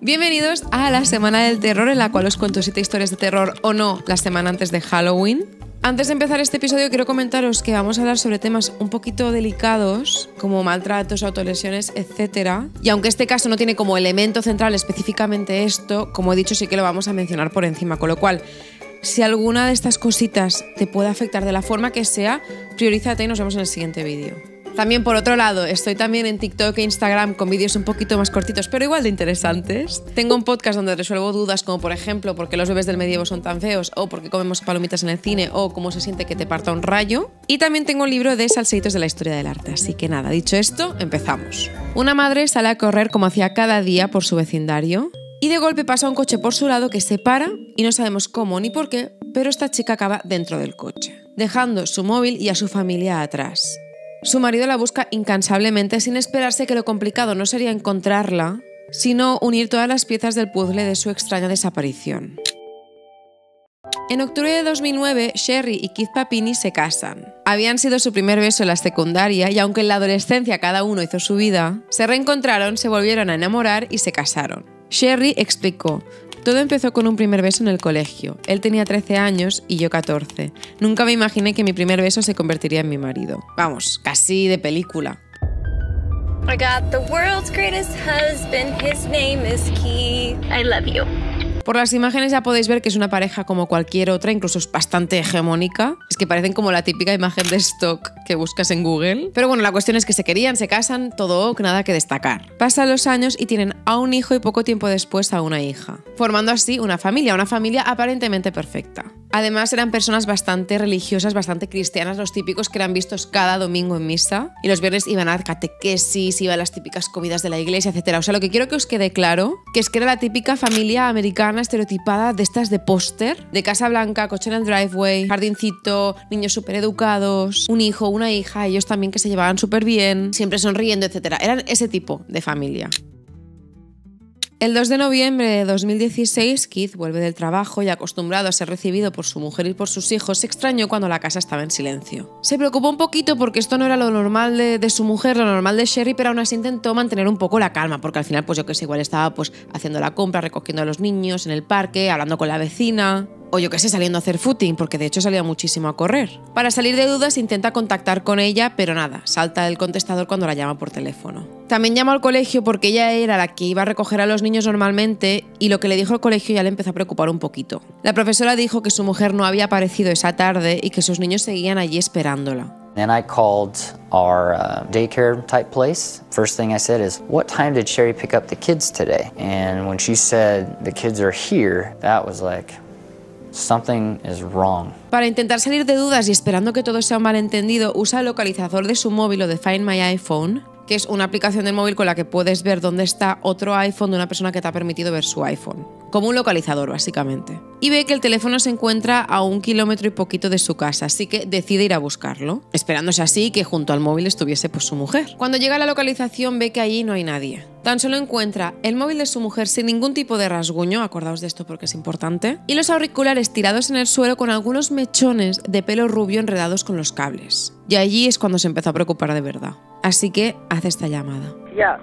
Bienvenidos a la Semana del Terror, en la cual os cuento 7 historias de terror o no la semana antes de Halloween. Antes de empezar este episodio quiero comentaros que vamos a hablar sobre temas un poquito delicados, como maltratos, autolesiones, etc. Y aunque este caso no tiene como elemento central específicamente esto, como he dicho sí que lo vamos a mencionar por encima, con lo cual si alguna de estas cositas te puede afectar de la forma que sea, priorízate y nos vemos en el siguiente vídeo. También, por otro lado, estoy también en TikTok e Instagram con vídeos un poquito más cortitos, pero igual de interesantes. Tengo un podcast donde resuelvo dudas como, por ejemplo, por qué los bebés del medievo son tan feos, o por qué comemos palomitas en el cine, o cómo se siente que te parta un rayo. Y también tengo un libro de salseitos de la historia del arte. Así que nada, dicho esto, empezamos. Una madre sale a correr como hacía cada día por su vecindario, y de golpe pasa un coche por su lado que se para, y no sabemos cómo ni por qué, pero esta chica acaba dentro del coche, dejando su móvil y a su familia atrás. Su marido la busca incansablemente sin esperarse que lo complicado no sería encontrarla, sino unir todas las piezas del puzzle de su extraña desaparición. En octubre de 2009, Sherry y Keith Papini se casan. Habían sido su primer beso en la secundaria y aunque en la adolescencia cada uno hizo su vida, se reencontraron, se volvieron a enamorar y se casaron. Sherry explicó: todo empezó con un primer beso en el colegio. Él tenía 13 años y yo 14. Nunca me imaginé que mi primer beso se convertiría en mi marido. Vamos, casi de película. I got the world's greatest husband. His name is Keith. I love you. Por las imágenes ya podéis ver que es una pareja como cualquier otra, incluso es bastante hegemónica. Es que parecen como la típica imagen de stock que buscas en Google. Pero bueno, la cuestión es que se querían, se casan, todo ok, nada que destacar. Pasan los años y tienen a un hijo y poco tiempo después a una hija, formando así una familia aparentemente perfecta. Además eran personas bastante religiosas, bastante cristianas, los típicos que eran vistos cada domingo en misa y los viernes iban a catequesis, iban a las típicas comidas de la iglesia, etc. O sea, lo que quiero que os quede claro que es que era la típica familia americana estereotipada de estas de póster, de casa blanca, coche en el driveway, jardincito, niños súper educados, un hijo, una hija, ellos también que se llevaban súper bien, siempre sonriendo, etc. Eran ese tipo de familia. El 2 de noviembre de 2016, Keith vuelve del trabajo y, acostumbrado a ser recibido por su mujer y por sus hijos, se extrañó cuando la casa estaba en silencio. Se preocupó un poquito porque esto no era lo normal de su mujer, lo normal de Sherry, pero aún así intentó mantener un poco la calma, porque al final, pues yo que sé, igual estaba pues haciendo la compra, recogiendo a los niños en el parque, hablando con la vecina, o yo que sé, saliendo a hacer footing, porque de hecho salía muchísimo a correr. Para salir de dudas intenta contactar con ella, pero nada, salta el contestador cuando la llama por teléfono. También llamó al colegio porque ella era la que iba a recoger a los niños normalmente y lo que le dijo el colegio ya le empezó a preocupar un poquito. La profesora dijo que su mujer no había aparecido esa tarde y que sus niños seguían allí esperándola. Then I called our daycare type place. First thing I said is, what time did Sherry pick up the kids today? And when she said the kids are here, that was like, something is wrong. Para intentar salir de dudas y esperando que todo sea un malentendido, usa el localizador de su móvil o de Find My iPhone, que es una aplicación del móvil con la que puedes ver dónde está otro iPhone de una persona que te ha permitido ver su iPhone. Como un localizador, básicamente. Y ve que el teléfono se encuentra a 1 kilómetro y poquito de su casa, así que decide ir a buscarlo, esperándose así que junto al móvil estuviese pues su mujer. Cuando llega a la localización ve que allí no hay nadie. Tan solo encuentra el móvil de su mujer sin ningún tipo de rasguño, acordaos de esto porque es importante, y los auriculares tirados en el suelo con algunos mechones de pelo rubio enredados con los cables. Y allí es cuando se empezó a preocupar de verdad. Así que hace esta llamada. Yeah,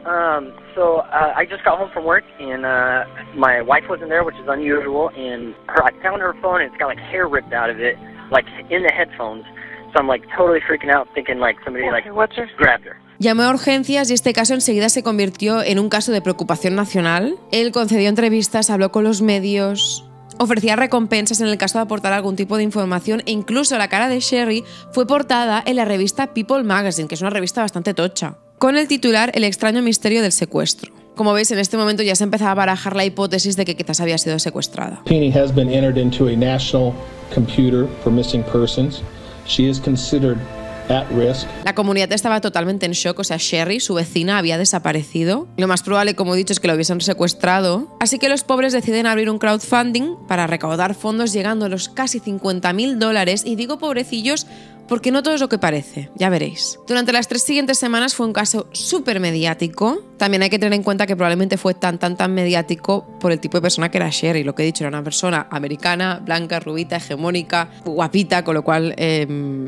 I just got home from work and my wife wasn't there, which is unusual, and I found her phone and it's got like hair ripped out of it, like in the headphones. So I'm like totally freaking out, thinking like somebody like grabbed her. Llamó a urgencias y este caso enseguida se convirtió en un caso de preocupación nacional. Él concedió entrevistas, habló con los medios, ofrecía recompensas en el caso de aportar algún tipo de información e incluso la cara de Sherry fue portada en la revista People Magazine, que es una revista bastante tocha, con el titular El extraño misterio del secuestro. Como veis, en este momento ya se empezaba a barajar la hipótesis de que quizás había sido secuestrada. Papini has been entered into a national computer for missing persons. She is considered at risk. La comunidad estaba totalmente en shock, o sea, Sherry, su vecina, había desaparecido. Lo más probable, como he dicho, es que lo hubiesen secuestrado. Así que los pobres deciden abrir un crowdfunding para recaudar fondos, llegando a los casi $50.000. Y digo pobrecillos porque no todo es lo que parece, ya veréis. Durante las 3 siguientes semanas fue un caso súper mediático. También hay que tener en cuenta que probablemente fue tan mediático por el tipo de persona que era Sherry. Lo que he dicho, era una persona americana, blanca, rubita, hegemónica, guapita, con lo cual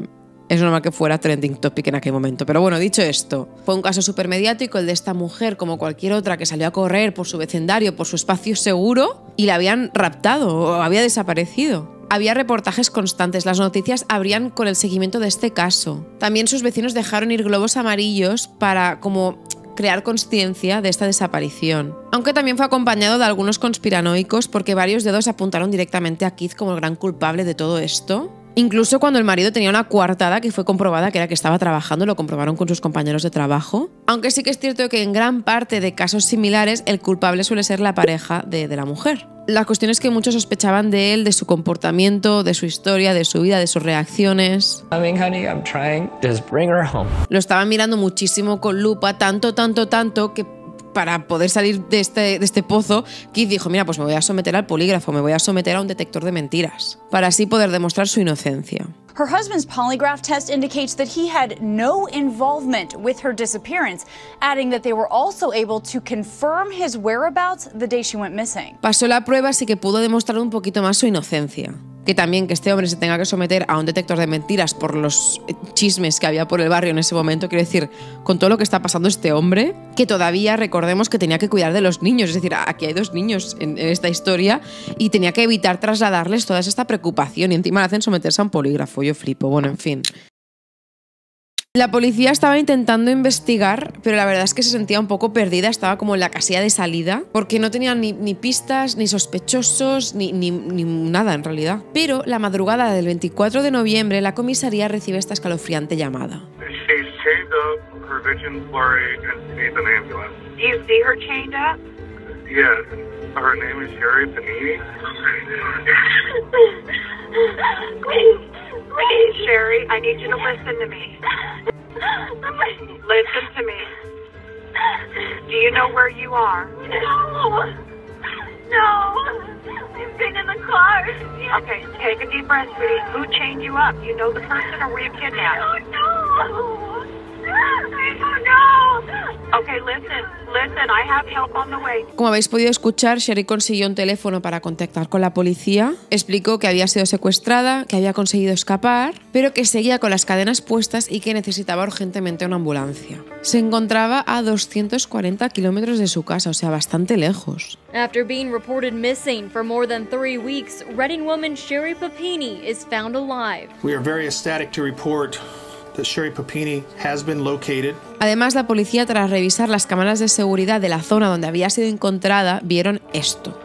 Es normal que fuera trending topic en aquel momento. Pero bueno, dicho esto, fue un caso súper mediático el de esta mujer, como cualquier otra, que salió a correr por su vecindario, por su espacio seguro, y la habían raptado o había desaparecido. Había reportajes constantes, las noticias abrían con el seguimiento de este caso. También sus vecinos dejaron ir globos amarillos para como crear consciencia de esta desaparición. Aunque también fue acompañado de algunos conspiranoicos porque varios dedos apuntaron directamente a Keith como el gran culpable de todo esto. Incluso cuando el marido tenía una coartada que fue comprobada que era que estaba trabajando, lo comprobaron con sus compañeros de trabajo. Aunque sí que es cierto que en gran parte de casos similares el culpable suele ser la pareja de la mujer. La cuestión es que muchos sospechaban de él, de su comportamiento, de su historia, de su vida, de sus reacciones. Honey, I'm trying. Just bring her home. Lo estaban mirando muchísimo con lupa, tanto que para poder salir de este pozo, Keith dijo, mira, pues me voy a someter al polígrafo, me voy a someter a un detector de mentiras, para así poder demostrar su inocencia. Her husband's polygraph test indicates that he had no involvement with her disappearance, adding that they were also able to confirm his whereabouts the day she went missing. Pasó la prueba, así que pudo demostrar un poquito más su inocencia. Que también que este hombre se tenga que someter a un detector de mentiras por los chismes que había por el barrio en ese momento, quiero decir, con todo lo que está pasando este hombre, que todavía recordemos que tenía que cuidar de los niños, es decir, aquí hay 2 niños en esta historia y tenía que evitar trasladarles toda esta preocupación y encima le hacen someterse a un polígrafo, yo flipo, bueno, en fin. La policía estaba intentando investigar, pero la verdad es que se sentía un poco perdida, estaba como en la casilla de salida, porque no tenían ni pistas, ni sospechosos, ni nada en realidad. Pero la madrugada del 24 de noviembre, la comisaría recibe esta escalofriante llamada. She's chained up, her victim's blurry, and she needs an ambulance. Do you see her chained up? Yes, her name is Sherry Panini. Please, Sherry, I need you to listen to me. Listen to me. Do you know where you are? No. I've been in the car. Okay, take a deep breath, sweetie. Who chained you up? You know the person or were you kidnapped? I don't know. Okay, listen, I have help on the way. Como habéis podido escuchar, Sherry consiguió un teléfono para contactar con la policía, explicó que había sido secuestrada, que había conseguido escapar, pero que seguía con las cadenas puestas y que necesitaba urgentemente una ambulancia. Se encontraba a 240 kilómetros de su casa, o sea, bastante lejos. After being reported missing for more than 3 weeks, Reading woman Sherry Papini is found alive. We are very ecstatic to report that Sherry Papini has been located. Además, la policía, tras revisar las cámaras de seguridad de la zona donde había sido encontrada, vieron esto.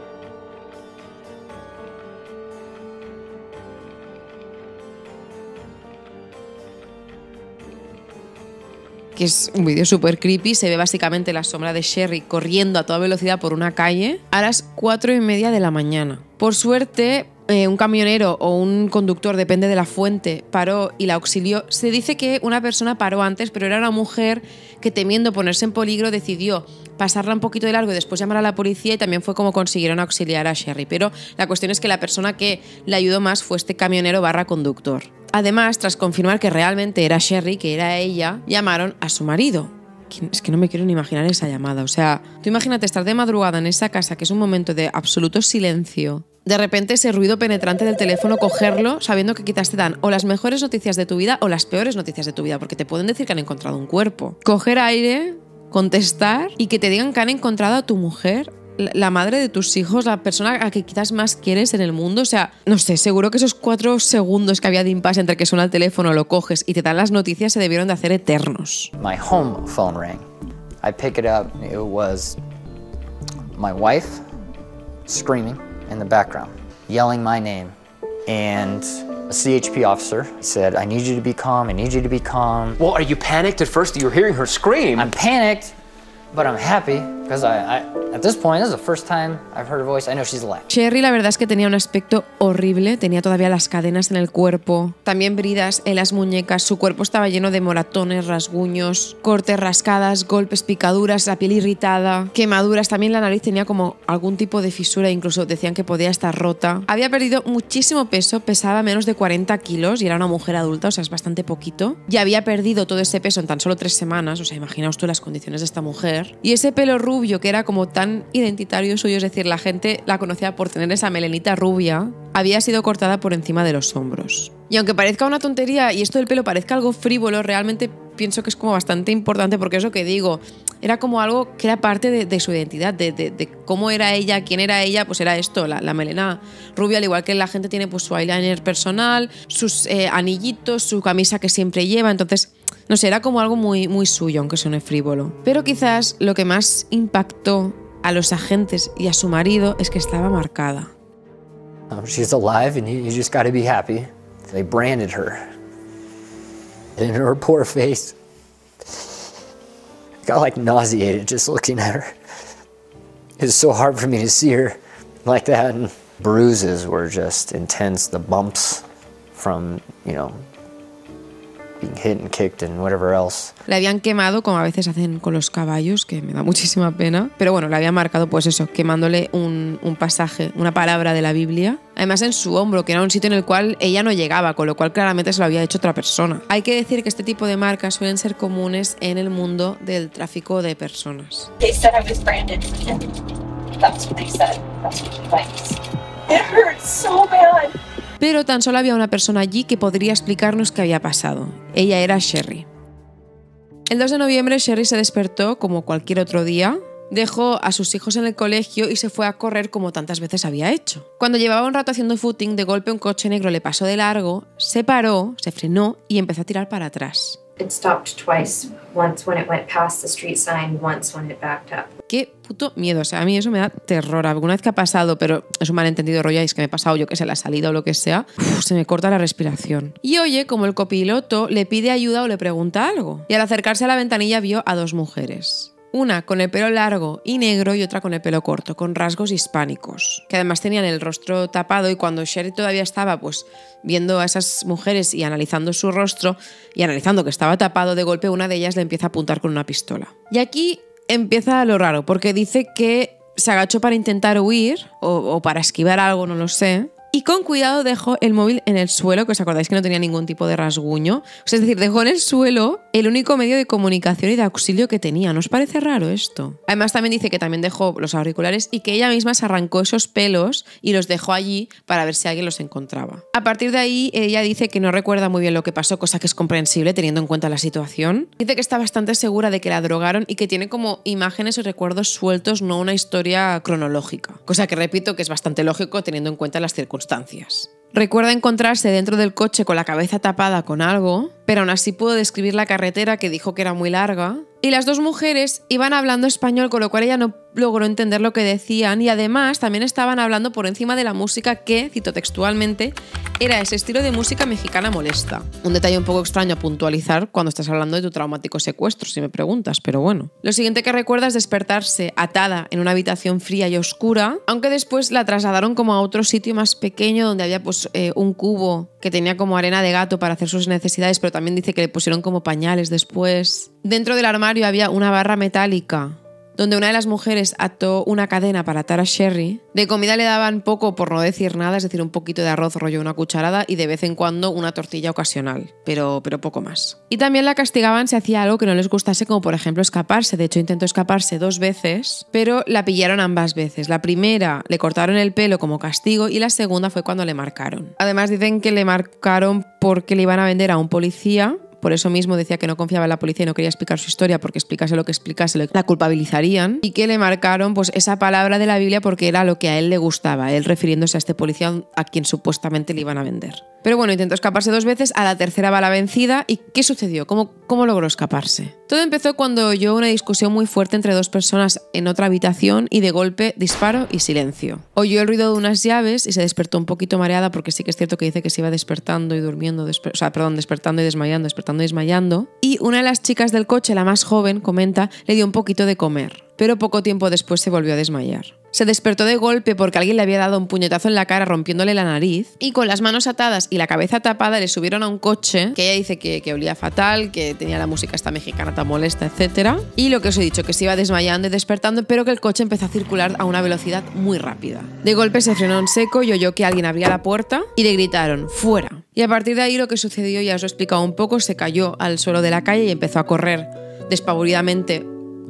Que es un vídeo súper creepy, se ve básicamente la sombra de Sherry corriendo a toda velocidad por una calle a las 4:30 de la mañana. Por suerte, un camionero o un conductor, depende de la fuente, paró y la auxilió. Se dice que una persona paró antes, pero era una mujer que, temiendo ponerse en peligro, decidió pasarla un poquito de largo y después llamar a la policía, y también fue como consiguieron auxiliar a Sherry. Pero la cuestión es que la persona que le ayudó más fue este camionero / conductor. Además, tras confirmar que realmente era Sherry, que era ella, llamaron a su marido. Es que no me quiero ni imaginar esa llamada. O sea, tú imagínate estar de madrugada en esa casa, que es un momento de absoluto silencio. De repente ese ruido penetrante del teléfono, cogerlo sabiendo que quizás te dan o las mejores noticias de tu vida o las peores noticias de tu vida, porque te pueden decir que han encontrado un cuerpo. Coger aire, contestar y que te digan que han encontrado a tu mujer, la madre de tus hijos, la persona a que quizás más quieres en el mundo. O sea, no sé, seguro que esos 4 segundos que había de impasse entre que suena el teléfono, lo coges y te dan las noticias se debieron de hacer eternos. My home phone rang. I pick it up. It was my wife screaming in the background, yelling my name. And a CHP officer said, I need you to be calm, I need you to be calm. Well, are you panicked at first? You're hearing her scream. I'm panicked, but I'm happy because at this point, this is the first time I've heard her voice. I know she's alive. Sherry, la verdad es que tenía un aspecto horrible, tenía todavía las cadenas en el cuerpo, también bridas en las muñecas, su cuerpo estaba lleno de moratones, rasguños, cortes, rascadas, golpes, picaduras, la piel irritada, quemaduras, también la nariz tenía como algún tipo de fisura, incluso decían que podía estar rota. Había perdido muchísimo peso, pesaba menos de 40 kilos y era una mujer adulta, o sea, es bastante poquito. Y había perdido todo ese peso en tan solo 3 semanas, o sea, imaginaos tú las condiciones de esta mujer. hair. Y ese pelo rubio que era como tan identitario suyo, es decir, la gente la conocía por tener esa melenita rubia, había sido cortada por encima de los hombros. Y aunque parezca una tontería y esto del pelo parezca algo frívolo, realmente pienso que es como bastante importante, porque es lo que digo, era como algo que era parte de su identidad, de cómo era ella, quién era ella, pues era esto, la melena rubia, al igual que la gente tiene pues su eyeliner personal, sus anillitos, su camisa que siempre lleva, entonces, no sé, era como algo muy, muy suyo, aunque suene frívolo. Pero quizás lo que más impactó a los agentes y a su marido es que estaba marcada. She's alive and you just gotta be happy. They branded her. And her poor face, I got like nauseated just looking at her. It was so hard for me to see her like that. And bruises were just intense. The bumps from, you know, being hit and kicked and whatever else. Le habían quemado, como a veces hacen con los caballos, que me da muchísima pena. Pero bueno, le habían marcado, pues eso, quemándole un pasaje, una palabra de la Biblia. Además en su hombro, que era un sitio en el cual ella no llegaba, con lo cual claramente se lo había hecho otra persona. Hay que decir que este tipo de marcas suelen ser comunes en el mundo del tráfico de personas. They said I was branded for him. That's what they said. That's what he likes. It hurts so bad. Pero tan solo había una persona allí que podría explicarnos qué había pasado. Ella era Sherry. El 2 de noviembre Sherry se despertó como cualquier otro día, dejó a sus hijos en el colegio y se fue a correr como tantas veces había hecho. Cuando llevaba un rato haciendo footing, de golpe un coche negro le pasó de largo, se paró, se frenó y empezó a tirar para atrás. It stopped twice, once when it went past the street sign, once when it backed up. Qué puto miedo, o sea, a mí eso me da terror. Alguna vez que ha pasado, pero es un malentendido rollo, y es que me he pasado, yo que sé, la salida o lo que sea, se me corta la respiración. Y oye, como el copiloto le pide ayuda o le pregunta algo. Y al acercarse a la ventanilla vio a dos mujeres. Una con el pelo largo y negro y otra con el pelo corto, con rasgos hispánicos, que además tenían el rostro tapado, y cuando Sherry todavía estaba pues viendo a esas mujeres y analizando su rostro y analizando que estaba tapado, de golpe una de ellas le empieza a apuntar con una pistola. Y aquí empieza lo raro, porque dice que se agachó para intentar huir o para esquivar algo, no lo sé. Y con cuidado dejó el móvil en el suelo, que os acordáis que no tenía ningún tipo de rasguño. O sea, es decir, dejó en el suelo el único medio de comunicación y de auxilio que tenía. ¿No os parece raro esto? Además también dice que también dejó los auriculares y que ella misma se arrancó esos pelos y los dejó allí para ver si alguien los encontraba. A partir de ahí, ella dice que no recuerda muy bien lo que pasó, cosa que es comprensible teniendo en cuenta la situación. Dice que está bastante segura de que la drogaron y que tiene como imágenes y recuerdos sueltos, no una historia cronológica. Cosa que repito que es bastante lógico teniendo en cuenta las circunstancias. Recuerda encontrarse dentro del coche con la cabeza tapada con algo, pero aún así pudo describir la carretera, que dijo que era muy larga. Y las dos mujeres iban hablando español, con lo cual ella no logró entender lo que decían, y además también estaban hablando por encima de la música que, cito textualmente, era ese estilo de música mexicana molesta. Un detalle un poco extraño a puntualizar cuando estás hablando de tu traumático secuestro, si me preguntas, pero bueno. Lo siguiente que recuerda es despertarse atada en una habitación fría y oscura, aunque después la trasladaron como a otro sitio más pequeño donde había pues un cubo que tenía como arena de gato para hacer sus necesidades, pero también dice que le pusieron como pañales después. Dentro del armario había una barra metálica donde una de las mujeres ató una cadena para atar a Sherry. De comida le daban poco, por no decir nada, es decir, un poquito de arroz rollo una cucharada y de vez en cuando una tortilla ocasional, pero poco más. Y también la castigaban si hacía algo que no les gustase, como por ejemplo escaparse. De hecho, intentó escaparse 2 veces, pero la pillaron ambas veces. La primera le cortaron el pelo como castigo y la segunda fue cuando le marcaron. Además dicen que le marcaron porque le iban a vender a un policía. Por eso mismo decía que no confiaba en la policía y no quería explicar su historia, porque explicase lo que explicase la culpabilizarían, y que le marcaron pues esa palabra de la Biblia porque era lo que a él le gustaba, él refiriéndose a este policía a quien supuestamente le iban a vender. Pero bueno, intentó escaparse 2 veces, a la tercera va la vencida. ¿Y qué sucedió? ¿Cómo logró escaparse? Todo empezó cuando oyó una discusión muy fuerte entre 2 personas en otra habitación y de golpe disparo y silencio. Oyó el ruido de unas llaves y se despertó un poquito mareada, porque sí que es cierto que dice que se iba despertando y durmiendo, despertando y desmayando. Y una de las chicas del coche, la más joven, comenta, le dio un poquito de comer, pero poco tiempo después se volvió a desmayar. Se despertó de golpe porque alguien le había dado un puñetazo en la cara rompiéndole la nariz, y con las manos atadas y la cabeza tapada le subieron a un coche que ella dice que olía fatal, que tenía la música esta mexicana tan molesta, etc. Y lo que os he dicho, que se iba desmayando y despertando, pero que el coche empezó a circular a una velocidad muy rápida. De golpe se frenó en seco y oyó que alguien abría la puerta y le gritaron ¡fuera! Y a partir de ahí lo que sucedió ya os lo he explicado un poco, se cayó al suelo de la calle y empezó a correr despavoridamente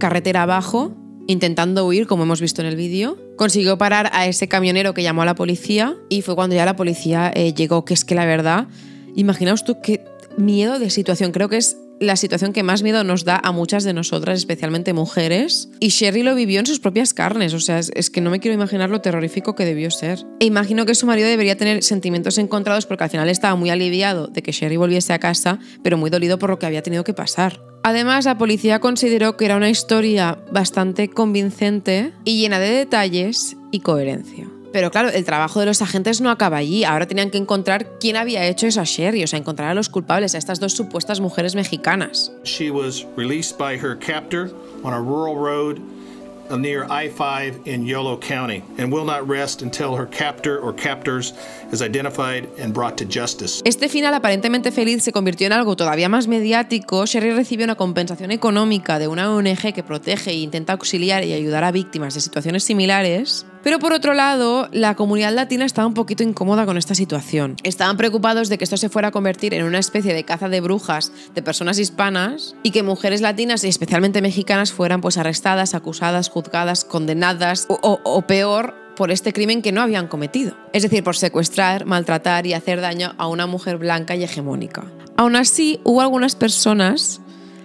carretera abajo, intentando huir, como hemos visto en el vídeo. Consiguió parar a ese camionero que llamó a la policía y fue cuando ya la policía llegó, que es que la verdad, imaginaos tú qué miedo de situación. Creo que es la situación que más miedo nos da a muchas de nosotras, especialmente mujeres. Y Sherry lo vivió en sus propias carnes, o sea, es que no me quiero imaginar lo terrorífico que debió ser. E imagino que su marido debería tener sentimientos encontrados porque al final estaba muy aliviado de que Sherry volviese a casa, pero muy dolido por lo que había tenido que pasar. Además, la policía consideró que era una historia bastante convincente y llena de detalles y coherencia. Pero claro, el trabajo de los agentes no acaba allí. Ahora tenían que encontrar quién había hecho eso a Sherry, o sea, encontrar a los culpables, a estas dos supuestas mujeres mexicanas. She was released by her captor on a rural road near I-5 in Yolo County and will not rest until her captor or captors is identified and brought to justice. Este final aparentemente feliz se convirtió en algo todavía más mediático. Sherry recibió una compensación económica de una ONG que protege e intenta auxiliar y ayudar a víctimas de situaciones similares. Pero por otro lado, la comunidad latina estaba un poquito incómoda con esta situación. Estaban preocupados de que esto se fuera a convertir en una especie de caza de brujas de personas hispanas y que mujeres latinas y especialmente mexicanas fueran pues arrestadas, acusadas, juzgadas, condenadas o peor, por este crimen que no habían cometido. Es decir, por secuestrar, maltratar y hacer daño a una mujer blanca y hegemónica. Aún así, hubo algunas personas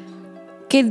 que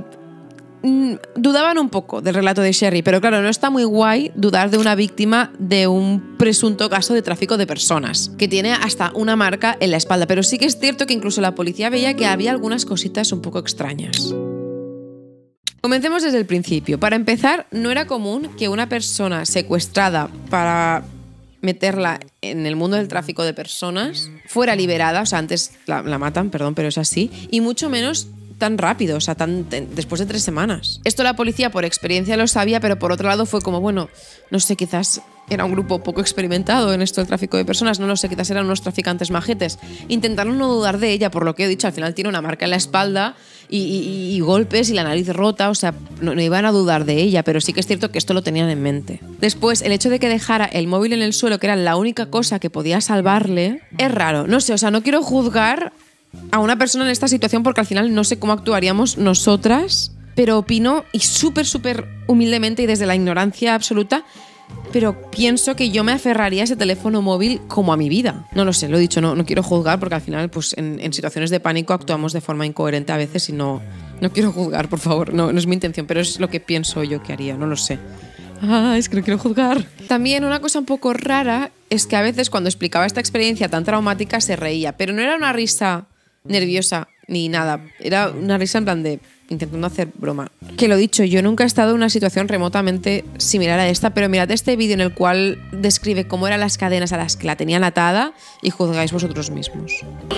dudaban un poco del relato de Sherry, pero claro, no está muy guay dudar de una víctima de un presunto caso de tráfico de personas, que tiene hasta una marca en la espalda, pero sí que es cierto que incluso la policía veía que había algunas cositas un poco extrañas. Comencemos desde el principio. Para empezar, no era común que una persona secuestrada para meterla en el mundo del tráfico de personas fuera liberada, o sea, antes la matan, perdón, pero es así, y mucho menos tan rápido, o sea, después de 3 semanas. Esto la policía por experiencia lo sabía, pero por otro lado fue como, bueno, no sé, quizás era un grupo poco experimentado en esto del tráfico de personas, no lo sé, quizás eran unos traficantes majetes. Intentaron no dudar de ella, por lo que he dicho, al final tiene una marca en la espalda y golpes y la nariz rota, o sea, no iban a dudar de ella, pero sí que es cierto que esto lo tenían en mente. Después, el hecho de que dejara el móvil en el suelo, que era la única cosa que podía salvarle, es raro. No sé, o sea, no quiero juzgar a una persona en esta situación porque al final no sé cómo actuaríamos nosotras, pero opino, y súper humildemente y desde la ignorancia absoluta, pero pienso que yo me aferraría a ese teléfono móvil como a mi vida. No lo sé, lo he dicho, no quiero juzgar porque al final pues en situaciones de pánico actuamos de forma incoherente a veces y no quiero juzgar, por favor, no es mi intención, pero es lo que pienso yo que haría, no lo sé. Es que no quiero juzgar. También una cosa un poco rara es que a veces cuando explicaba esta experiencia tan traumática se reía, pero no era una risa nerviosa ni nada, era una risa en plan de intentando hacer broma. Que lo dicho, yo nunca he estado en una situación remotamente similar a esta, pero mirad este vídeo en el cual describe cómo eran las cadenas a las que la tenían atada y juzgáis vosotros mismos.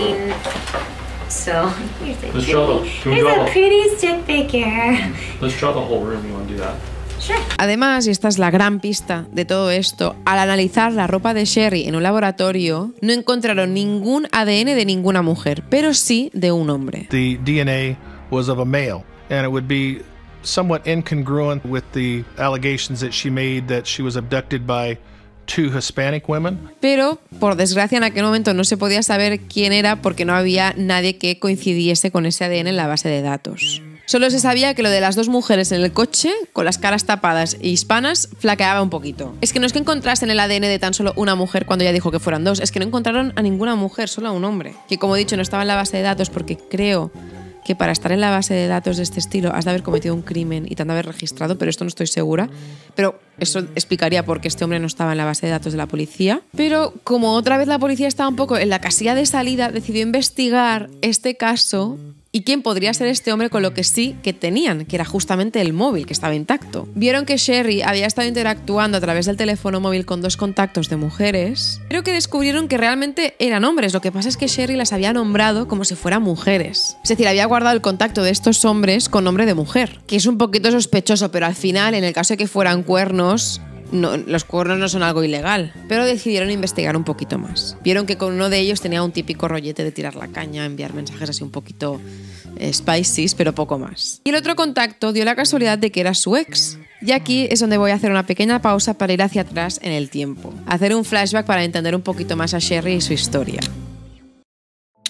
So, Let's draw here's a pretty stick figure. Let's draw the whole room. You want to do that? Además, y esta es la gran pista de todo esto, al analizar la ropa de Sherry en un laboratorio, no encontraron ningún ADN de ninguna mujer, pero sí de un hombre. The DNA was of a male, and it would be somewhat incongruent with the allegations that she made that she was abducted by 2 Hispanic women. Pero, por desgracia, en aquel momento no se podía saber quién era porque no había nadie que coincidiese con ese ADN en la base de datos. Solo se sabía que lo de las 2 mujeres en el coche, con las caras tapadas e hispanas, flaqueaba un poquito. Es que no es que encontrasen el ADN de tan solo una mujer cuando ella dijo que fueran 2, es que no encontraron a ninguna mujer, solo a un hombre. Que como he dicho, no estaba en la base de datos porque creo que para estar en la base de datos de este estilo has de haber cometido un crimen y te han de haber registrado, pero esto no estoy segura. Pero eso explicaría por qué este hombre no estaba en la base de datos de la policía. Pero como otra vez la policía estaba un poco en la casilla de salida, decidió investigar este caso y quién podría ser este hombre con lo que sí que tenían, que era justamente el móvil, que estaba intacto. Vieron que Sherry había estado interactuando a través del teléfono móvil con 2 contactos de mujeres, pero que descubrieron que realmente eran hombres. Lo que pasa es que Sherry las había nombrado como si fueran mujeres. Es decir, había guardado el contacto de estos hombres con nombre de mujer, que es un poquito sospechoso, pero al final, en el caso de que fueran cuernos, no, los cuernos no son algo ilegal, pero decidieron investigar un poquito más. Vieron que con uno de ellos tenía un típico rollete de tirar la caña, enviar mensajes así un poquito spicy, pero poco más. Y el otro contacto dio la casualidad de que era su ex. Y aquí es donde voy a hacer una pequeña pausa para ir hacia atrás en el tiempo, hacer un flashback para entender un poquito más a Sherry y su historia.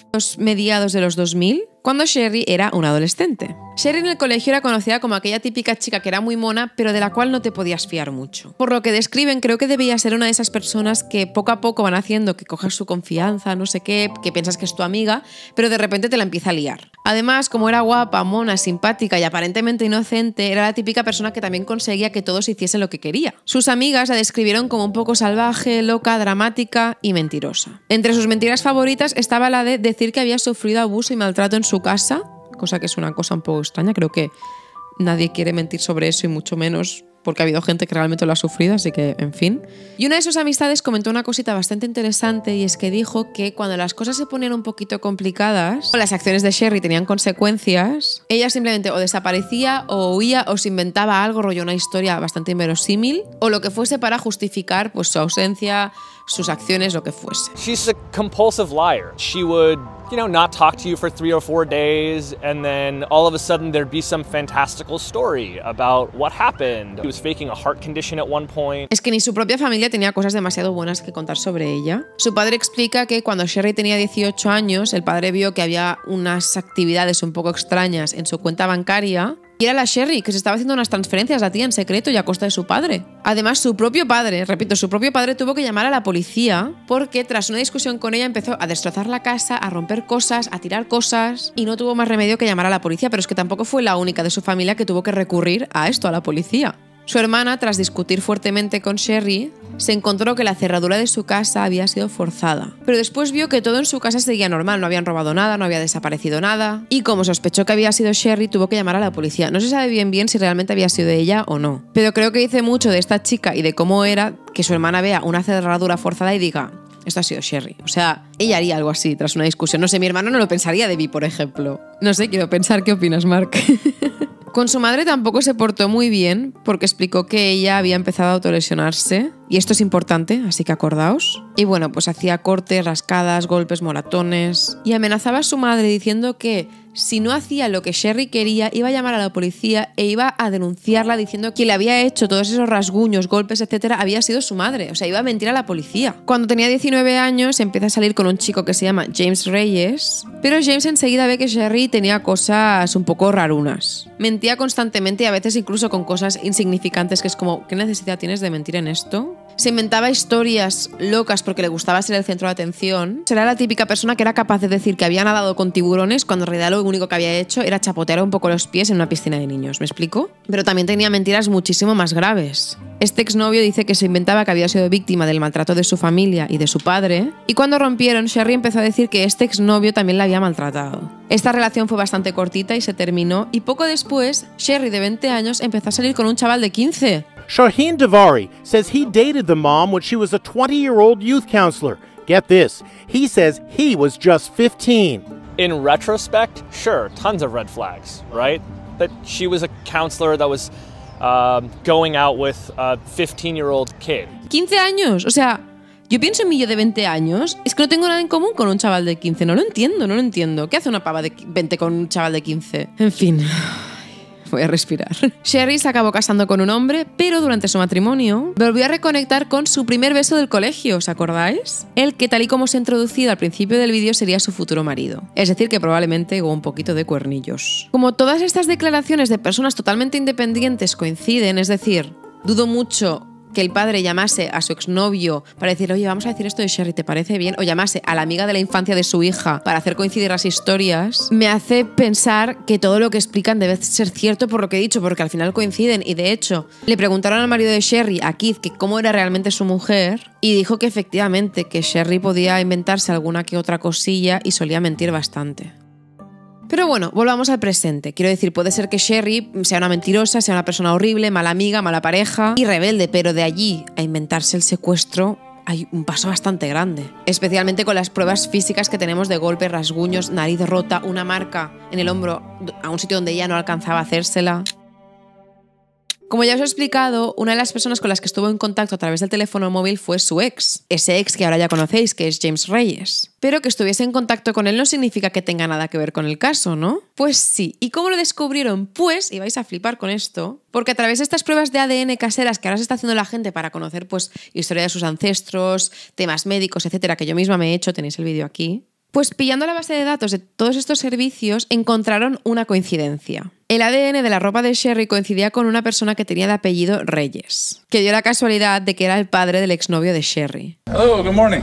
los mediados de los 2000, cuando Sherry era una adolescente. Sherry en el colegio era conocida como aquella típica chica que era muy mona, pero de la cual no te podías fiar mucho. Por lo que describen, creo que debía ser una de esas personas que poco a poco van haciendo que cojas su confianza, no sé qué, que piensas que es tu amiga, pero de repente te la empieza a liar. Además, como era guapa, mona, simpática y aparentemente inocente, era la típica persona que también conseguía que todos hiciesen lo que quería. Sus amigas la describieron como un poco salvaje, loca, dramática y mentirosa. Entre sus mentiras favoritas estaba la de decir que había sufrido abuso y maltrato en su casa, cosa que es una cosa un poco extraña. Creo que nadie quiere mentir sobre eso y mucho menos porque ha habido gente que realmente lo ha sufrido, así que, en fin. Y una de sus amistades comentó una cosita bastante interesante y es que dijo que cuando las cosas se ponían un poquito complicadas o las acciones de Sherry tenían consecuencias, ella simplemente o desaparecía o huía o se inventaba algo, rollo una historia bastante inverosímil o lo que fuese para justificar pues su ausencia, sus acciones, lo que fuese. She's a compulsive liar. She would, not talk to you for 3 or 4 days, and then all of a sudden there'd be some fantastical story about what happened. She was faking a heart condition at one point. Es que ni su propia familia tenía cosas demasiado buenas que contar sobre ella. Su padre explica que cuando Sherry tenía 18 años, el padre vio que había unas actividades un poco extrañas en su cuenta bancaria. Y era la Sherry que se estaba haciendo unas transferencias a tía en secreto y a costa de su padre. Además, su propio padre tuvo que llamar a la policía porque tras una discusión con ella empezó a destrozar la casa, a romper cosas, a tirar cosas y no tuvo más remedio que llamar a la policía, pero es que tampoco fue la única de su familia que tuvo que recurrir a esto, a la policía. Su hermana, tras discutir fuertemente con Sherry, se encontró que la cerradura de su casa había sido forzada. Pero después vio que todo en su casa seguía normal, no habían robado nada, no había desaparecido nada. Y como sospechó que había sido Sherry, tuvo que llamar a la policía. No se sabe bien si realmente había sido ella o no. Pero creo que dice mucho de esta chica y de cómo era que su hermana vea una cerradura forzada y diga, esto ha sido Sherry. O sea, ella haría algo así tras una discusión. No sé, mi hermano no lo pensaría de mí, por ejemplo. No sé, quiero pensar qué opinas, Mark. Con su madre tampoco se portó muy bien porque explicó que ella había empezado a autolesionarse y esto es importante, así que acordaos. Y bueno, pues hacía cortes, rascadas, golpes, moratones y amenazaba a su madre diciendo que si no hacía lo que Sherry quería iba a llamar a la policía e iba a denunciarla diciendo que le había hecho todos esos rasguños, golpes, etcétera, había sido su madre, o sea, iba a mentir a la policía. Cuando tenía 19 años empieza a salir con un chico que se llama James Reyes, pero James enseguida ve que Sherry tenía cosas un poco rarunas. Mentía constantemente y a veces incluso con cosas insignificantes que es como, ¿qué necesidad tienes de mentir en esto? Se inventaba historias locas porque le gustaba ser el centro de atención. Será la típica persona que era capaz de decir que había nadado con tiburones cuando en realidad lo único que había hecho era chapotear un poco los pies en una piscina de niños, ¿me explico? Pero también tenía mentiras muchísimo más graves. Este exnovio dice que se inventaba que había sido víctima del maltrato de su familia y de su padre, y cuando rompieron, Sherry empezó a decir que este exnovio también la había maltratado. Esta relación fue bastante cortita y se terminó, y poco después, Sherry, de 20 años, empezó a salir con un chaval de 15. Shaheen Davari says he dated the mom when she was a 20-year-old youth counselor. Get this, he says he was just 15. In retrospect, sure, tons of red flags, right? That she was a counselor that was going out with a 15-year-old kid. 15 años, o sea, yo pienso en mí yo de 20 años, es que no tengo nada en común con un chaval de 15, no lo entiendo. ¿Qué hace una pava de 20 con un chaval de 15? En fin, voy a respirar. Sherry se acabó casando con un hombre, pero durante su matrimonio volvió a reconectar con su primer beso del colegio, ¿os acordáis? El que, tal y como se ha introducido al principio del vídeo, sería su futuro marido. Es decir, que probablemente hubo un poquito de cuernillos. Como todas estas declaraciones de personas totalmente independientes coinciden, es decir, dudo mucho que el padre llamase a su exnovio para decir, oye, vamos a decir esto de Sherry, ¿te parece bien? O llamase a la amiga de la infancia de su hija para hacer coincidir las historias, me hace pensar que todo lo que explican debe ser cierto por lo que he dicho, porque al final coinciden. Y de hecho, le preguntaron al marido de Sherry, a Keith, que cómo era realmente su mujer, y dijo que efectivamente, que Sherry podía inventarse alguna que otra cosilla y solía mentir bastante. Pero bueno, volvamos al presente. Quiero decir, puede ser que Sherry sea una mentirosa, sea una persona horrible, mala amiga, mala pareja y rebelde, pero de allí a inventarse el secuestro hay un paso bastante grande. Especialmente con las pruebas físicas que tenemos de golpes, rasguños, nariz rota, una marca en el hombro a un sitio donde ella no alcanzaba a hacérsela. Como ya os he explicado, una de las personas con las que estuvo en contacto a través del teléfono móvil fue su ex. Ese ex que ahora ya conocéis, que es James Reyes. Pero que estuviese en contacto con él no significa que tenga nada que ver con el caso, ¿no? Pues sí. ¿Y cómo lo descubrieron? Pues, y vais a flipar con esto, porque a través de estas pruebas de ADN caseras que ahora se está haciendo la gente para conocer, pues, historia de sus ancestros, temas médicos, etcétera, que yo misma me he hecho, tenéis el vídeo aquí, Pues pillando la base de datos de todos estos servicios, encontraron una coincidencia. El ADN de la ropa de Sherry coincidía con una persona que tenía de apellido Reyes, que dio la casualidad de que era el padre del exnovio de Sherry. Hello, good morning.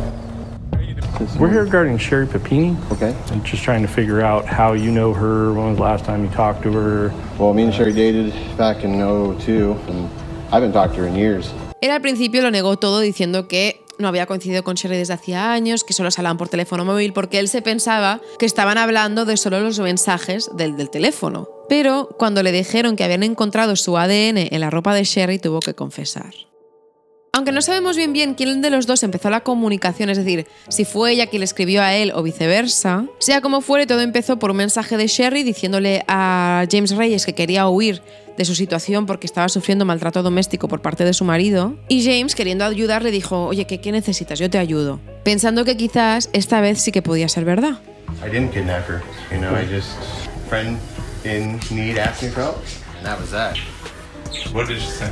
We're here regarding Sherry Papini. Okay. I'm just trying to figure out how you know her. When was the last time you talked to her? Well, me and Sherry dated back in 2002, and I haven't talked to her in years. Él al principio lo negó todo diciendo que no había coincidido con Sherry desde hacía años, que solo se hablaban por teléfono móvil, porque él se pensaba que estaban hablando de solo los mensajes del teléfono. Pero cuando le dijeron que habían encontrado su ADN en la ropa de Sherry, tuvo que confesar. Aunque no sabemos bien quién de los dos empezó la comunicación, es decir, si fue ella quien le escribió a él o viceversa, sea como fuere, todo empezó por un mensaje de Sherry diciéndole a James Reyes que quería huir de su situación porque estaba sufriendo maltrato doméstico por parte de su marido, y James, queriendo ayudar, le dijo, oye, ¿qué necesitas? Yo te ayudo. Pensando que quizás esta vez sí que podía ser verdad. I didn't kidnap her. You know, I just friend in need asked me for help, and that was that. What did she say?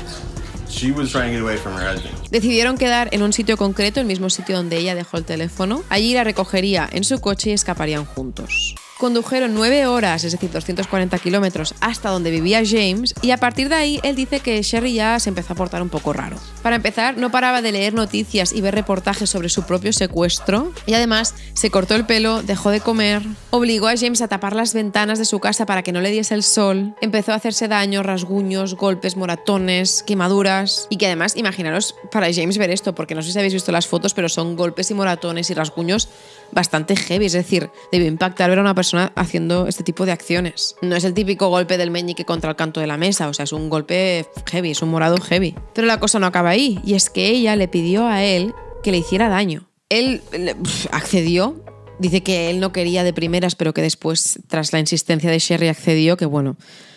She was trying to get away from her husband. Decidieron quedar en un sitio concreto, el mismo sitio donde ella dejó el teléfono. Allí la recogería en su coche y escaparían juntos. Condujeron 9 horas, es decir, 240 kilómetros, hasta donde vivía James, y a partir de ahí él dice que Sherry ya se empezó a portar un poco raro. Para empezar, no paraba de leer noticias y ver reportajes sobre su propio secuestro, y además se cortó el pelo, dejó de comer, obligó a James a tapar las ventanas de su casa para que no le diese el sol, empezó a hacerse daño, rasguños, golpes, moratones, quemaduras, y que además, imaginaros para James ver esto, porque no sé si habéis visto las fotos, pero son golpes y moratones y rasguños bastante heavy, es decir, debió impactar ver a una persona haciendo este tipo de acciones. No es el típico golpe del meñique contra el canto de la mesa, o sea, es un golpe heavy, es un morado heavy. Pero la cosa no acaba ahí, y es que ella le pidió a él que le hiciera daño. Él accedió, dice que él no quería de primeras, pero que después, tras la insistencia de Sherry, accedió, que bueno,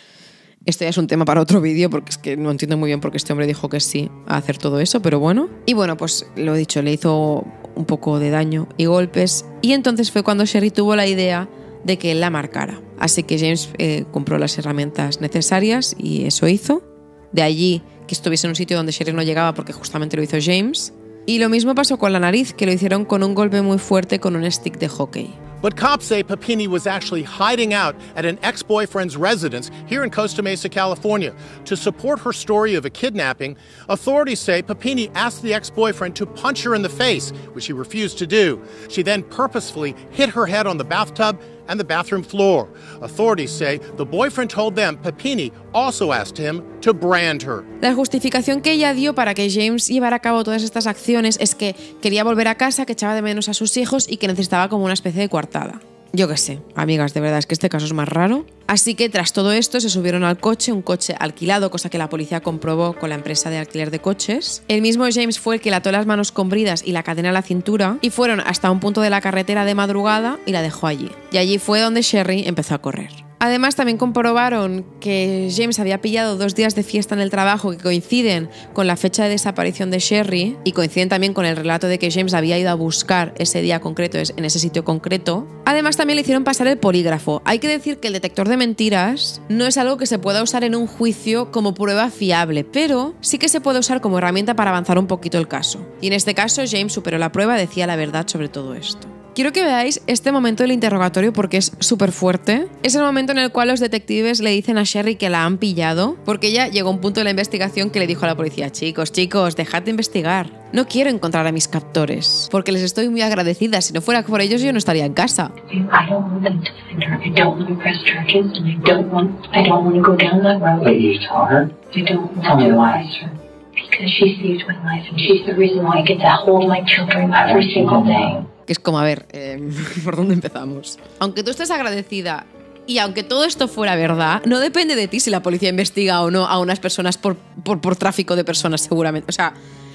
esto ya es un tema para otro vídeo, porque es que no entiendo muy bien por qué este hombre dijo que sí a hacer todo eso, pero bueno. Y bueno, pues lo dicho, le hizo un poco de daño y golpes, y entonces fue cuando Sherry tuvo la idea de que él la marcara. Así que James compró las herramientas necesarias y eso hizo. De allí que estuviese en un sitio donde Sherry no llegaba porque justamente lo hizo James. Y lo mismo pasó con la nariz, que lo hicieron con un golpe muy fuerte con un stick de hockey. But cops say Papini was actually hiding out at an ex-boyfriend's residence here in Costa Mesa, California. To support her story of a kidnapping, authorities say Papini asked the ex-boyfriend to punch her in the face, which he refused to do. She then purposefully hit her head on the bathtub and the bathroom floor. Authorities say the boyfriend told them Papini also asked him to brand her. La justificación que ella dio para que James llevara a cabo todas estas acciones es que quería volver a casa, que echaba de menos a sus hijos y que necesitaba como una especie de coartada. Yo qué sé, amigas, de verdad es que este caso es más raro. Así que tras todo esto se subieron al coche, un coche alquilado, cosa que la policía comprobó con la empresa de alquiler de coches. El mismo James fue el que le ató las manos con bridas y la cadena a la cintura, y fueron hasta un punto de la carretera de madrugada y la dejó allí. Y allí fue donde Sherry empezó a correr. Además, también comprobaron que James había pillado 2 días de fiesta en el trabajo que coinciden con la fecha de desaparición de Sherry y coinciden también con el relato de que James había ido a buscar ese día concreto en ese sitio concreto. Además, también le hicieron pasar el polígrafo. Hay que decir que el detector de mentiras no es algo que se pueda usar en un juicio como prueba fiable, pero sí que se puede usar como herramienta para avanzar un poquito el caso. Y en este caso, James superó la prueba, decía la verdad sobre todo esto. Quiero que veáis este momento del interrogatorio porque es súper fuerte. Es el momento en el cual los detectives le dicen a Sherry que la han pillado, porque ella llegó a un punto de la investigación que le dijo a la policía: chicos, dejad de investigar. No quiero encontrar a mis captores, porque les estoy muy agradecida. Si no fuera por ellos, yo no estaría en casa. I don't want them to find her. I don't want to press charges, and I don't want to go down that road. But you tell her? I don't want to advise her. Because she saved my life, and she's the reason why I get to hold my children every single day. Que es como, a ver, ¿por dónde empezamos? Aunque tú estés agradecida y aunque todo esto fuera verdad, no depende de ti si la policía investiga o no a unas personas por tráfico de personas, seguramente. O sea,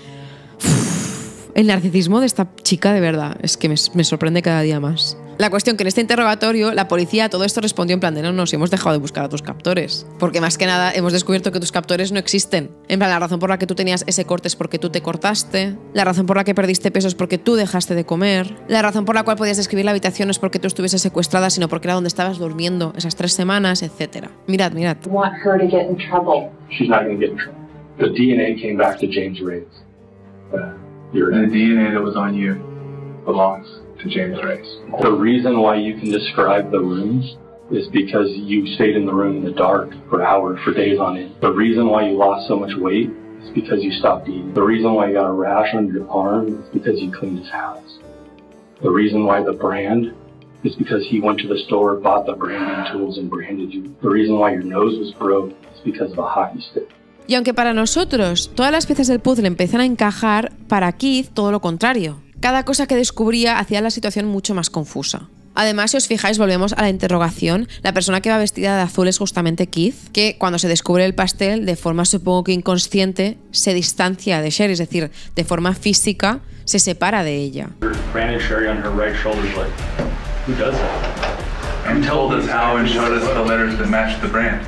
el narcisismo de esta chica, de verdad, es que me sorprende cada día más. La cuestión que en este interrogatorio la policía a todo esto respondió en plan de no, si hemos dejado de buscar a tus captores. Porque más que nada hemos descubierto que tus captores no existen. En plan, la razón por la que tú tenías ese corte es porque tú te cortaste. La razón por la que perdiste peso es porque tú dejaste de comer. La razón por la cual podías describir la habitación no es porque tú estuvieses secuestrada, sino porque era donde estabas durmiendo esas 3 semanas, etc. Mirad. I want her to get in trouble. She's not going to get in trouble. The DNA came back to James Reyes. The DNA that was on you belongs to James Rice. The reason why you can describe the rooms is because you stayed in the room in the dark for hours, for days on end. The reason why you lost so much weight is because you stopped eating. The reason why you got a rash on your arm is because you cleaned his house. The reason why the brand is because he went to the store, bought the branding tools, and branded you. The reason why your nose was broke is because of a hockey stick. Y aunque para nosotros todas las piezas del puzzle empiezan a encajar, para Keith todo lo contrario. Cada cosa que descubría hacía la situación mucho más confusa. Además, si os fijáis, volvemos a la interrogación. La persona que va vestida de azul es justamente Keith, que cuando se descubre el pastel, de forma supongo que inconsciente, se distancia de Sherry, es decir, de forma física se separa de ella. Branded Sherry on her right shoulder, like, who does that? And told us how and showed us the letters that matched the brand.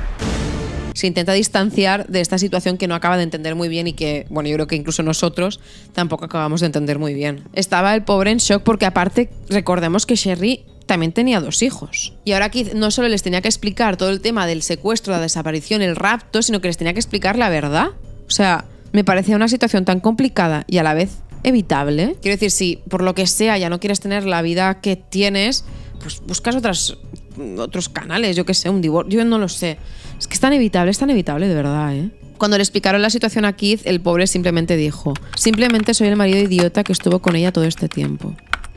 Se intenta distanciar de esta situación que no acaba de entender muy bien y que, bueno, yo creo que incluso nosotros tampoco acabamos de entender muy bien. Estaba el pobre en shock porque aparte recordemos que Sherry también tenía 2 hijos. Y ahora Keith no solo les tenía que explicar todo el tema del secuestro, la desaparición, el rapto, sino que les tenía que explicar la verdad. O sea, me parecía una situación tan complicada y a la vez evitable. Quiero decir, si por lo que sea ya no quieres tener la vida que tienes, pues buscas otros canales, yo qué sé, un divorcio, yo no lo sé. Es que es tan evitable de verdad, ¿eh? Cuando le explicaron la situación a Keith, el pobre simplemente dijo: simplemente soy el marido idiota que estuvo con ella todo este tiempo.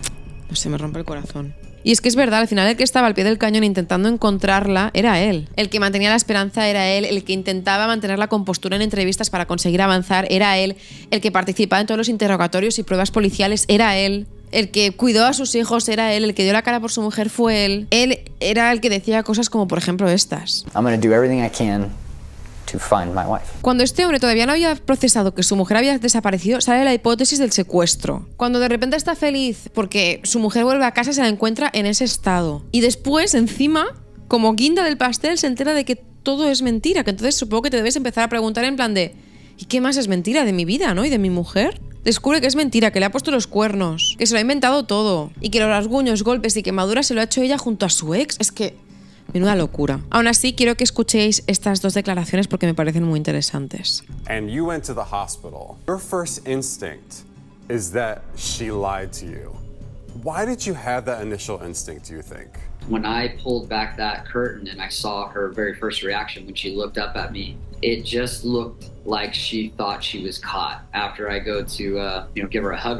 No sé, me rompe el corazón. Y es que es verdad, al final el que estaba al pie del cañón intentando encontrarla era él. El que mantenía la esperanza era él, el que intentaba mantener la compostura en entrevistas para conseguir avanzar era él, el que participaba en todos los interrogatorios y pruebas policiales era él. El que cuidó a sus hijos era él, el que dio la cara por su mujer fue él. Él era el que decía cosas como, por ejemplo, estas. I'm going to do everything I can to find my wife. Cuando este hombre todavía no había procesado que su mujer había desaparecido, sale la hipótesis del secuestro. Cuando de repente está feliz porque su mujer vuelve a casa, se la encuentra en ese estado. Y después, encima, como guinda del pastel, se entera de que todo es mentira. Que entonces supongo que te debes empezar a preguntar en plan de ¿y qué más es mentira de mi vida, no? ¿Y de mi mujer? Descubre que es mentira, que le ha puesto los cuernos, que se lo ha inventado todo y que los rasguños, golpes y quemaduras se lo ha hecho ella junto a su ex. Es que menuda locura. Aún así, quiero que escuchéis estas 2 declaraciones porque me parecen muy interesantes. And you went to the hospital. Your first instinct is that she lied to you. Why did you have that initial instinct, do you think? When I pulled back that curtain and I saw her very first reaction when she looked up at me, it just looked like she thought she was caught. After I go to, give her a hug,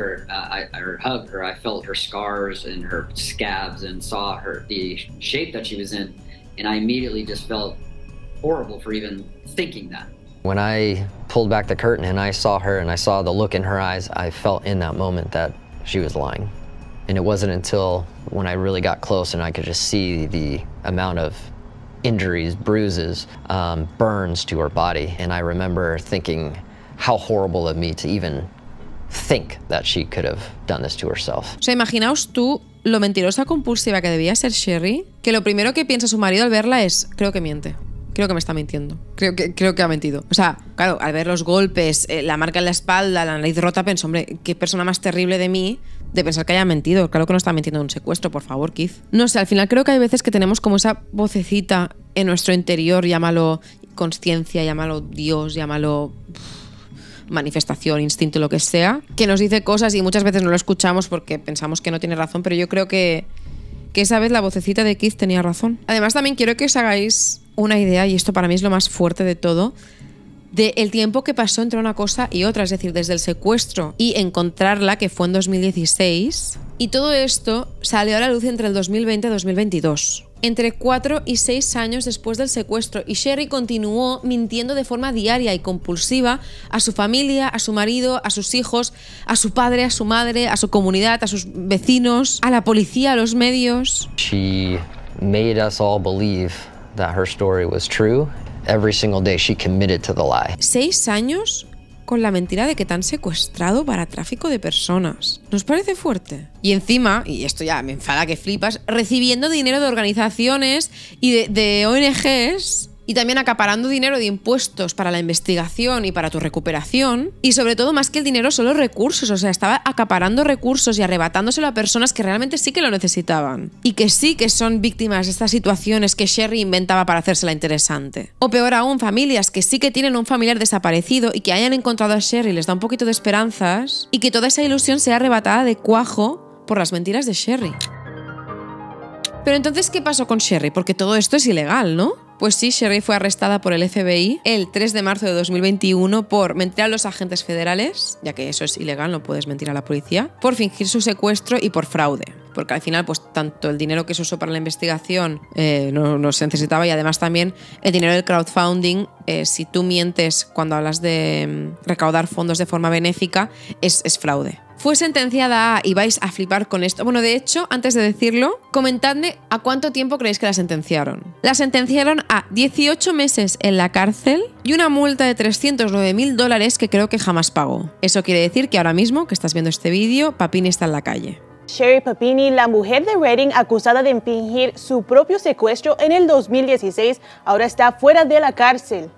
I felt her scars and her scabs and saw the shape that she was in, and I immediately just felt horrible for even thinking that. When I pulled back the curtain and I saw her and I saw the look in her eyes, I felt in that moment that she was lying. And it wasn't until when I really got close and I could just see the amount of injuries, bruises, burns to her body. And I remember thinking how horrible of me to even think that she could have done this to herself. O sea, imaginaos tú lo mentirosa compulsiva que debía ser Sherry, que lo primero que piensa su marido al verla es: creo que miente. Creo que me está mintiendo. Creo que ha mentido. O sea, claro, al ver los golpes, la marca en la espalda, la nariz rota, pensó, hombre, qué persona más terrible de mí de pensar que haya mentido. Claro que no está mintiendo en un secuestro, por favor, Keith. No sé, al final creo que hay veces que tenemos como esa vocecita en nuestro interior, llámalo consciencia, llámalo Dios, llámalo manifestación, instinto, lo que sea, que nos dice cosas y muchas veces no lo escuchamos porque pensamos que no tiene razón, pero yo creo que esa vez la vocecita de Keith tenía razón. Además, también quiero que os hagáis una idea, y esto para mí es lo más fuerte de todo, del tiempo que pasó entre una cosa y otra, es decir, desde el secuestro y encontrarla, que fue en 2016, y todo esto salió a la luz entre el 2020 y 2022. Entre 4 y 6 años después del secuestro, y Sherry continuó mintiendo de forma diaria y compulsiva a su familia, a su marido, a sus hijos, a su padre, a su madre, a su comunidad, a sus vecinos, a la policía, a los medios. She made us all believe that her story was true. Every single day she committed to the lie. 6 años con la mentira de que te han secuestrado para tráfico de personas. ¿Nos parece fuerte? Y encima, y esto ya me enfada que flipas, recibiendo dinero de organizaciones y de ONGs, y también acaparando dinero de impuestos para la investigación y para tu recuperación. Y sobre todo, más que el dinero, son los recursos. O sea, estaba acaparando recursos y arrebatándoselo a personas que realmente sí que lo necesitaban. Y que sí que son víctimas de estas situaciones que Sherry inventaba para hacérsela interesante. O peor aún, familias que sí que tienen un familiar desaparecido y que hayan encontrado a Sherry les da un poquito de esperanzas, y que toda esa ilusión sea arrebatada de cuajo por las mentiras de Sherry. Pero entonces, ¿qué pasó con Sherry? Porque todo esto es ilegal, ¿no? Pues sí, Sherry fue arrestada por el FBI el 3 de marzo de 2021 por mentir a los agentes federales, ya que eso es ilegal, no puedes mentir a la policía, por fingir su secuestro y por fraude. Porque al final, pues tanto el dinero que se usó para la investigación no se necesitaba, y además también el dinero del crowdfunding, si tú mientes cuando hablas de recaudar fondos de forma benéfica, es fraude. Fue sentenciada a, y vais a flipar con esto. Bueno, de hecho, antes de decirlo, comentadme a cuánto tiempo creéis que la sentenciaron. La sentenciaron a 18 meses en la cárcel y una multa de $309.000 que creo que jamás pagó. Eso quiere decir que ahora mismo, que estás viendo este vídeo, Papini está en la calle. Sherry Papini, la mujer de Redding acusada de fingir su propio secuestro en el 2016, ahora está fuera de la cárcel.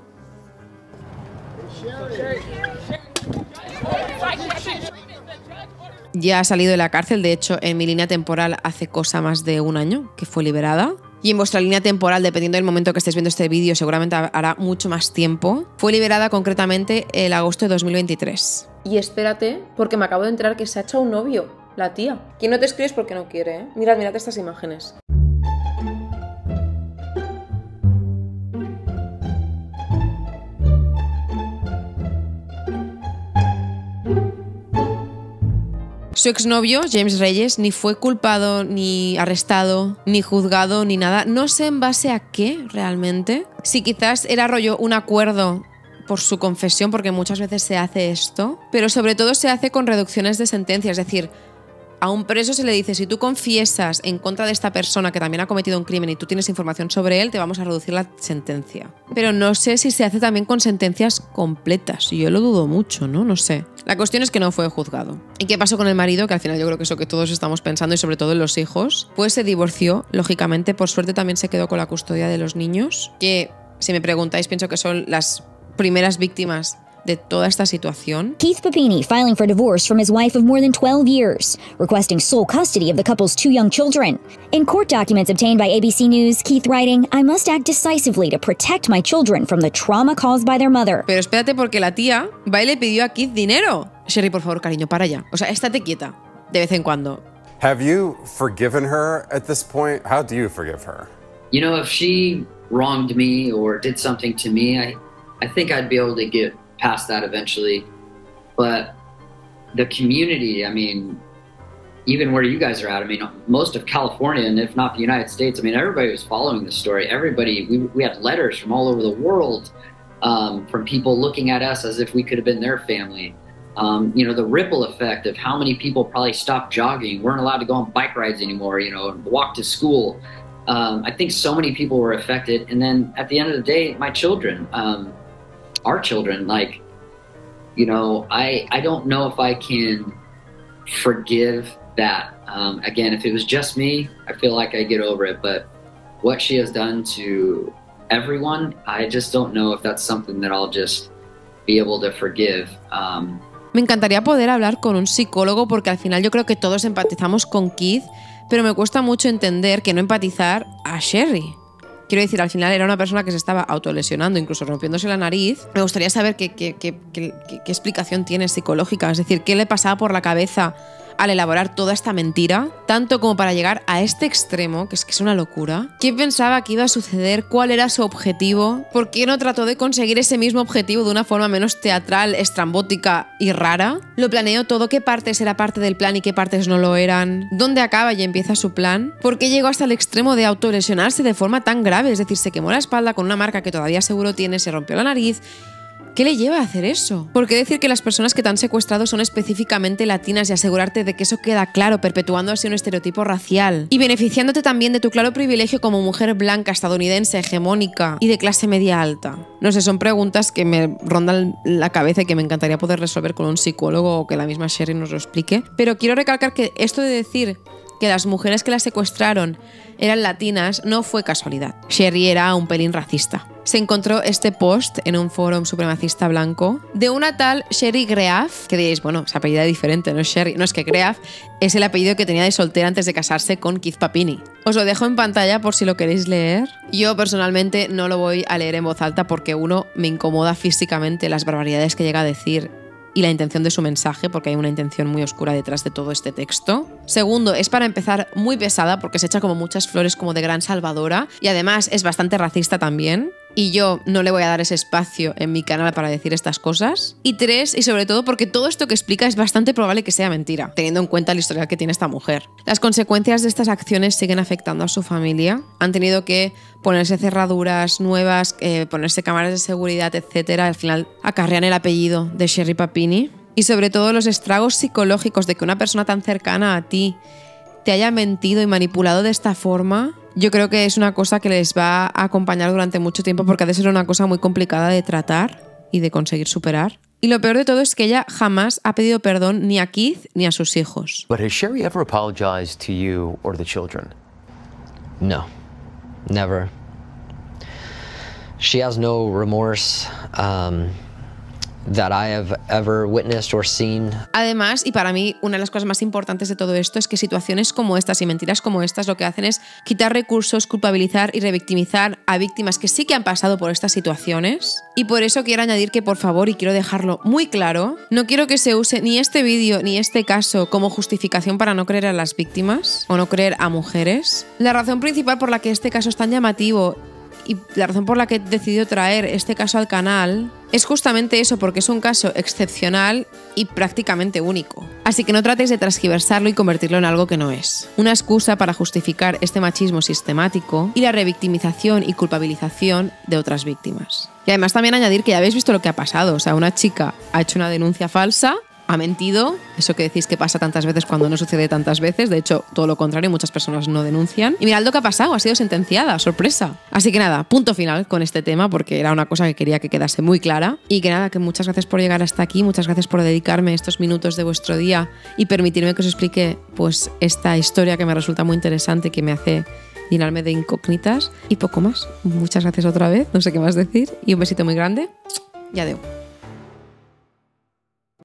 Ya ha salido de la cárcel, de hecho, en mi línea temporal hace cosa más de un año que fue liberada. Y en vuestra línea temporal, dependiendo del momento que estéis viendo este vídeo, seguramente hará mucho más tiempo. Fue liberada concretamente el agosto de 2023. Y espérate, porque me acabo de enterar que se ha echado un novio, la tía. Que no te escribes porque no quiere, ¿eh? Mirad estas imágenes. Su exnovio, James Reyes, ni fue culpado, ni arrestado, ni juzgado, ni nada. No sé en base a qué realmente. Si quizás era rollo un acuerdo por su confesión, porque muchas veces se hace esto, pero sobre todo se hace con reducciones de sentencia. Es decir, a un preso se le dice, si tú confiesas en contra de esta persona que también ha cometido un crimen y tú tienes información sobre él, te vamos a reducir la sentencia. Pero no sé si se hace también con sentencias completas. Y yo lo dudo mucho, ¿no? No sé. La cuestión es que no fue juzgado. ¿Y qué pasó con el marido? Que al final yo creo que eso que todos estamos pensando, y sobre todo en los hijos. Pues se divorció, lógicamente. Por suerte también se quedó con la custodia de los niños, que, si me preguntáis, pienso que son las primeras víctimas de toda esta situación. Keith Papini filing for divorce from his wife of more than 12 years, requesting sole custody of the couple's 2 young children. In court documents obtained by ABC News, Keith writing, "I must act decisively to protect my children from the trauma caused by their mother." Pero espérate, porque la tía va y le pidió a Keith dinero. Sherry, por favor, cariño, para ya. O sea, estate quieta, de vez en cuando. Have you forgiven her at this point? How do you forgive her? You know, if she wronged me or did something to me, I think I'd be able to get past that eventually. But the community, I mean, even where you guys are at, I mean, most of California, and if not the United States, I mean, everybody was following the story. Everybody, we had letters from all over the world, from people looking at us as if we could have been their family. You know, the ripple effect of how many people probably stopped jogging, weren't allowed to go on bike rides anymore, you know, walk to school. I think so many people were affected. And then at the end of the day, my children, our children, like, you know, I don't know if I can forgive that. Again, if it was just me, I feel like I get over it, but what she has done to everyone, I just don't know if that's something that I'll just be able to forgive. Me encantaría poder hablar con un psicólogo, porque al final yo creo que todos empatizamos con Keith, pero me cuesta mucho entender que no empatizar a Sherry. Quiero decir, al final era una persona que se estaba autolesionando, incluso rompiéndose la nariz. Me gustaría saber qué explicación tiene psicológica, es decir, qué le pasaba por la cabeza al elaborar toda esta mentira, tanto como para llegar a este extremo, que es una locura. ¿Qué pensaba que iba a suceder? ¿Cuál era su objetivo? ¿Por qué no trató de conseguir ese mismo objetivo de una forma menos teatral, estrambótica y rara? ¿Lo planeó todo? ¿Qué partes era parte del plan y qué partes no lo eran? ¿Dónde acaba y empieza su plan? ¿Por qué llegó hasta el extremo de autolesionarse de forma tan grave? Es decir, se quemó la espalda con una marca que todavía seguro tiene, se rompió la nariz. ¿Qué le lleva a hacer eso? ¿Por qué decir que las personas que te han secuestrado son específicamente latinas y asegurarte de que eso queda claro, perpetuando así un estereotipo racial? Y beneficiándote también de tu claro privilegio como mujer blanca, estadounidense, hegemónica y de clase media alta. No sé, son preguntas que me rondan la cabeza y que me encantaría poder resolver con un psicólogo o que la misma Sherry nos lo explique. Pero quiero recalcar que esto de decir que las mujeres que la secuestraron eran latinas no fue casualidad. Sherry era un pelín racista. Se encontró este post en un foro supremacista blanco de una tal Sherry Greaff, que diréis, bueno, se apellida diferente, no es Sherry. No, es que Greaff es el apellido que tenía de soltera antes de casarse con Keith Papini. Os lo dejo en pantalla por si lo queréis leer. Yo personalmente no lo voy a leer en voz alta porque, uno, me incomoda físicamente las barbaridades que llega a decir y la intención de su mensaje, porque hay una intención muy oscura detrás de todo este texto. Segundo, es para empezar muy pesada porque se echa como muchas flores como de gran salvadora y además es bastante racista también. Y yo no le voy a dar ese espacio en mi canal para decir estas cosas. Y 3, y sobre todo porque todo esto que explica es bastante probable que sea mentira, teniendo en cuenta el historial que tiene esta mujer. Las consecuencias de estas acciones siguen afectando a su familia. Han tenido que ponerse cerraduras nuevas, ponerse cámaras de seguridad, etc. Al final acarrean el apellido de Sherry Papini. Y sobre todo los estragos psicológicos de que una persona tan cercana a ti te haya mentido y manipulado de esta forma, yo creo que es una cosa que les va a acompañar durante mucho tiempo porque ha de ser una cosa muy complicada de tratar y de conseguir superar. Y lo peor de todo es que ella jamás ha pedido perdón ni a Keith ni a sus hijos. But has Sherry ever apologized to you or the children? No, never. She has no remorse that I have ever witnessed or seen. Además, y para mí una de las cosas más importantes de todo esto es que situaciones como estas y mentiras como estas lo que hacen es quitar recursos, culpabilizar y revictimizar a víctimas que sí que han pasado por estas situaciones. Y por eso quiero añadir que, por favor, y quiero dejarlo muy claro, no quiero que se use ni este vídeo ni este caso como justificación para no creer a las víctimas o no creer a mujeres. La razón principal por la que este caso es tan llamativo y la razón por la que he decidido traer este caso al canal es justamente eso, porque es un caso excepcional y prácticamente único. Así que no tratéis de transgiversarlo y convertirlo en algo que no es. Una excusa para justificar este machismo sistemático y la revictimización y culpabilización de otras víctimas. Y además también añadir que ya habéis visto lo que ha pasado. O sea, una chica ha hecho una denuncia falsa, ha mentido, eso que decís que pasa tantas veces cuando no sucede tantas veces, de hecho, todo lo contrario, muchas personas no denuncian. Y mirad lo que ha pasado, ha sido sentenciada, sorpresa. Así que nada, punto final con este tema, porque era una cosa que quería que quedase muy clara. Y que nada, que muchas gracias por llegar hasta aquí, muchas gracias por dedicarme estos minutos de vuestro día y permitirme que os explique pues esta historia que me resulta muy interesante, que me hace llenarme de incógnitas y poco más. Muchas gracias otra vez, no sé qué más decir, y un besito muy grande y adiós.